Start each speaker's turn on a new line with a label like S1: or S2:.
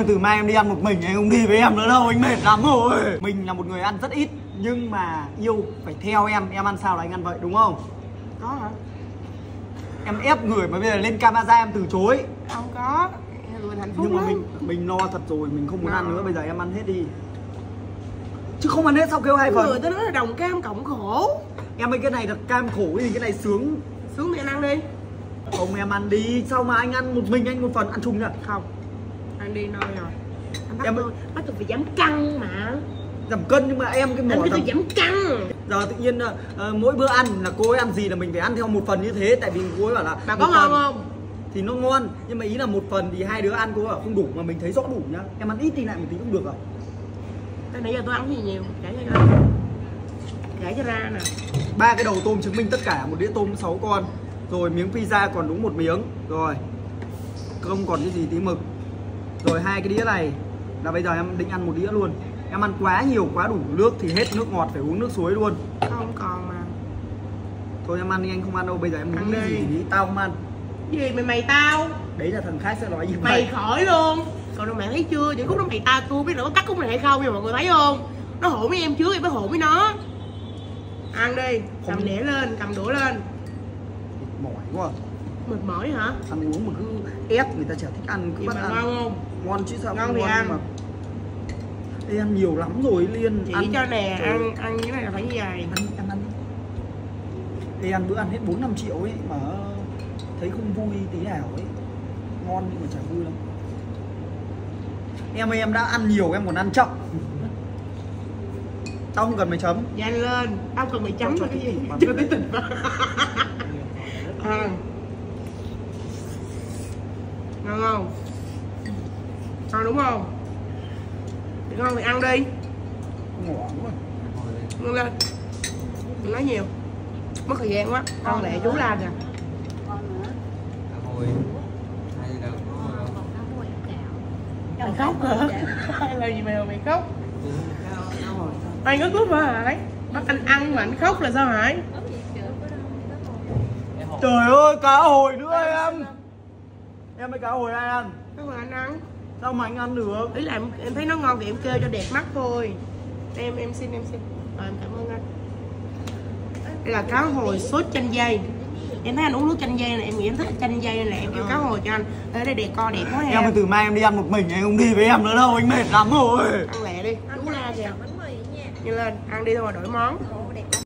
S1: ơi, từ mai em đi ăn một mình, anh không đi với em nữa đâu, anh mệt lắm rồi. Mình là một người ăn rất ít, nhưng mà yêu phải theo em ăn sao là anh ăn vậy, đúng không?
S2: Có hả?
S1: Em ép người mà bây giờ lên camera em từ chối.
S2: Không có, người hạnh phúc
S1: nhưng mà
S2: lắm.
S1: mình no thật rồi, mình không muốn ăn nữa, bây giờ em ăn hết đi. Chứ không ăn hết sao kêu 2 phần.
S2: Người ta nói là đồng cam cộng khổ.
S1: Em ơi, cái này là cam khổ gì, cái này sướng.
S2: Xuống thì anh ăn đi.
S1: Không, em ăn đi, sao mà anh ăn một mình, anh một phần ăn chung nhỉ?
S2: Không, ăn đi no rồi. Anh bắt
S1: Em
S2: bắt tôi phải giảm cân mà.
S1: giảm cân, nhưng mà em cái mỏ
S2: anh phải giảm cân.
S1: Giờ tự nhiên mỗi bữa ăn là cô ấy ăn gì là mình phải ăn theo một phần như thế. Tại vì cô ấy bảo là
S2: bà có ngon không?
S1: Thì nó ngon, nhưng mà ý là một phần thì hai đứa ăn cô ấy bảo không đủ, mà mình thấy rõ đủ nhá. Em ăn ít thì lại một tí cũng được rồi.
S2: Tới nãy giờ tôi ăn gì nhiều, kể cho ra nè.
S1: 3 cái đầu tôm chứng minh tất cả, một đĩa tôm 6 con. Rồi miếng pizza còn đúng một miếng. Rồi không còn cái gì tí mực. Rồi 2 cái đĩa này là bây giờ em định ăn một đĩa luôn. Em ăn quá nhiều, quá đủ nước thì hết nước ngọt, phải uống nước suối luôn.
S2: Không còn mà.
S1: Thôi em ăn đi, anh không ăn đâu. Bây giờ em muốn
S2: ăn
S1: cái gì thì tao không ăn.
S2: Gì mày tao?
S1: Đấy là thằng khác sẽ nói như vậy.
S2: Mày khỏi luôn. Còn đâu mẹ thấy chưa, những khúc đó mày tao tôi biết là có cắt khúc này hay không, nhưng mà mọi người thấy không? Nó hổ với em trước, em mới hổ với nó. Ăn đi, cầm đĩa lên, cầm đũa lên.
S1: Mỏi quá.
S2: Mệt mỏi hả?
S1: Ăn uống mà cứ ép người ta chả thích ăn, cứ bắt ăn.
S2: Ngon không?
S1: Ngon chứ sao
S2: ngon
S1: không
S2: thì
S1: ngon
S2: ăn.
S1: mà. Ê, ăn nhiều lắm rồi Liên.
S2: Chỉ
S1: ăn
S2: cho nè,
S1: trời.
S2: ăn cái này là phải như vậy.
S1: Ăn. Ê, ăn bữa ăn hết 4-5 triệu ấy mà thấy không vui tí nào ấy. Ngon nhưng mà chả vui lắm. Em ơi, em đã ăn nhiều, em còn ăn chậm. Tao không cần mày chấm.
S2: Nhanh lên, tao cần mày chấm
S1: cho
S2: cái gì?
S1: cho tí tình.
S2: Ngon không? Ngon đúng không? Thì ngon thì ăn đi.
S1: Ngọt quá.
S2: Ngon lên. Đừng nói nhiều. Mất thời gian quá. Con lẹ chú la kìa. Mày khóc hả? Hay là gì mày khóc? Anh có cướp hả Hải? Bắt anh ăn mà anh khóc là sao Hải?
S1: Trời ơi, cá hồi nữa em. Em mới cá hồi ai ăn?
S2: Sao mà anh ăn?
S1: Sao mà anh ăn được?
S2: Ý là em thấy nó ngon thì em kêu cho đẹp mắt thôi. Em xin. Rồi em cảm ơn anh. Đây là cá hồi sốt chanh dây. Em thấy anh uống nước chanh dây này, em nghĩ em thích chanh dây nên là em kêu cá hồi cho anh. Ở đây decor đẹp quá
S1: Em ơi, từ mai em đi ăn một mình, anh không đi với em nữa đâu, anh mệt lắm rồi.
S2: Ăn lẹ đi, chú la kìa. Nhanh lên, ăn đi thôi mà đổi món.